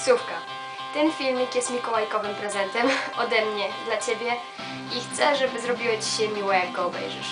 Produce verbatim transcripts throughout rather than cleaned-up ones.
Sówka. Ten filmik jest mikołajkowym prezentem ode mnie dla Ciebie i chcę, żeby zrobiło Ci się miło, jak go obejrzysz.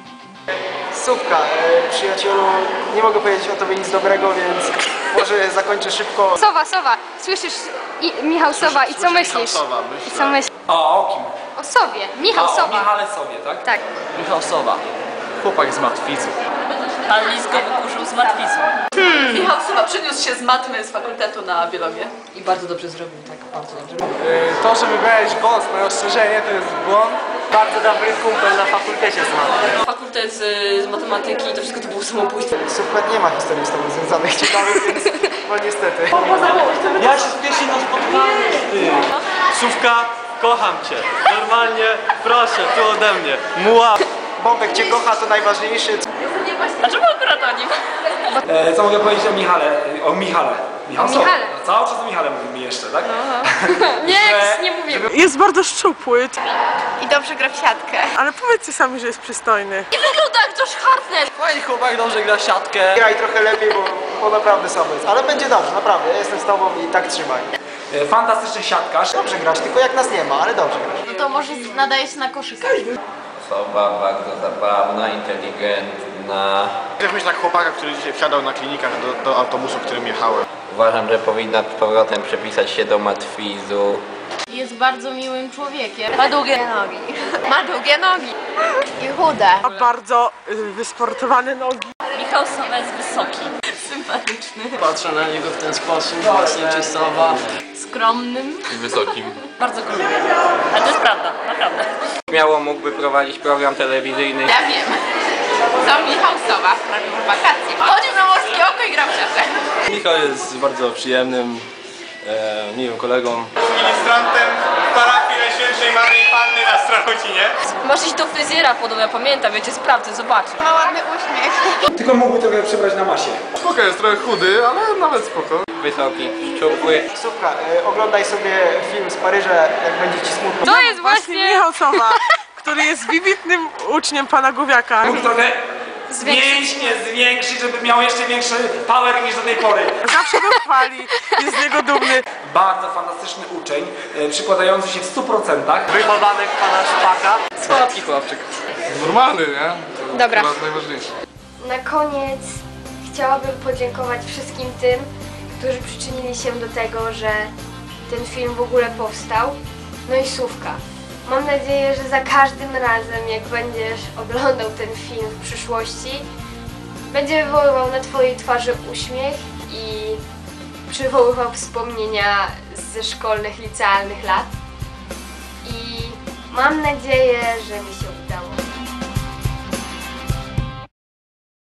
Sówka, e, przyjacielu, nie mogę powiedzieć o Tobie nic dobrego, więc może zakończę szybko. Sowa, Sowa, słyszysz I, Michał Sowa i co myślisz? Sowa, I co myślisz? O, o kim? O sobie, Michał A, o Sowa. Michale Sowie, tak? Tak. Michał Sowa. Chłopak z matwicy. Pan Lis go wykurzył z matwicy. Hmm. Michał Sowa przyniósł się z matmy z fakultetu na biologię. I bardzo dobrze zrobił, tak, bardzo dobrze. To, że wybrałeś wąs na ostrzeżenie, to jest błąd. Bardzo dobry kumpel na fakultecie z matmy. Fakultet z, z matematyki, to wszystko to było samobójstwo. Sówka nie ma historii z Tobą związanych ciekawych, więc no niestety. Ja się spieszę na spotkanie z tym. Sówka, kocham Cię. Normalnie, proszę, tu ode mnie. Muła. Bąbek Cię kocha, to najważniejsze. Dlaczego akurat o nim? E, co mogę powiedzieć o Michale? O Michale. Michał O Sowa. Michale. Cały czas o Michale mówimy jeszcze, tak? Nie, Że- nie mówię. Jest bardzo szczupły, I dobrze gra w siatkę. ale powiedzcie sami, że jest przystojny. Nie wygląda jak Josh Hartnett! Fajny chłopak, dobrze gra w siatkę. Graj trochę lepiej, bo, bo naprawdę słabo jest. Ale będzie dobrze, naprawdę. Ja jestem z Tobą i tak trzymaj. E, fantastyczny siatkarz. Dobrze grasz, tylko jak nas nie ma, ale dobrze grasz. No to może nadaje się na koszyka. Osoba bardzo zabawna, inteligentna. Jak myślę na chłopaka, który dzisiaj wsiadał na klinikach do, do autobusu, którym jechałem. Uważam, że powinna z powrotem przepisać się do matwizu. Jest bardzo miłym człowiekiem. Ma długie nogi. Ma długie nogi. I chude. Ma bardzo y, wysportowane nogi. Michał Sowa jest wysoki. Sympatyczny. Patrzę na niego w ten sposób, właśnie czy Sowa. Skromnym. I wysokim. Bardzo go lubię. Ale to jest prawda, naprawdę. Śmiało mógłby prowadzić program telewizyjny. Ja wiem. To Michał Sowa sprawił wakacje. Chodził na morskie oko i grał w siatkę. Michał jest bardzo przyjemnym, e, miłym kolegą. Ministrantem parafii Najświętszej Maryi Panny na Strachocinie. Masz iść do fryzjera podobno, ja pamiętam, wiecie, sprawdzę, zobaczę. Ma ładny uśmiech. Tylko mógłby trochę przybrać na masie. Spoko, jest trochę chudy, ale nawet spoko. Wysoki, szczupły. Sówka, e, oglądaj sobie film z Paryża, jak będzie Ci smutno. To jest Właśnie właśnie... Michał Sowa, który jest wybitnym uczniem pana Gówiaka. Mógł trochę mięśnie zwiększyć, żeby miał jeszcze większy power niż do tej pory. Zawsze go chwali, jest z niego dumny. Bardzo fantastyczny uczeń, e, przykładający się w stu procentach. Wychowanek pana Szpaka. Słodki chłopczyk. Normalny, nie? Dobra. To najważniejsze. Na koniec chciałabym podziękować wszystkim tym, którzy przyczynili się do tego, że ten film w ogóle powstał. No i Sówka. Mam nadzieję, że za każdym razem, jak będziesz oglądał ten film w przyszłości, będzie wywoływał na Twojej twarzy uśmiech i przywoływał wspomnienia ze szkolnych, licealnych lat. I mam nadzieję, że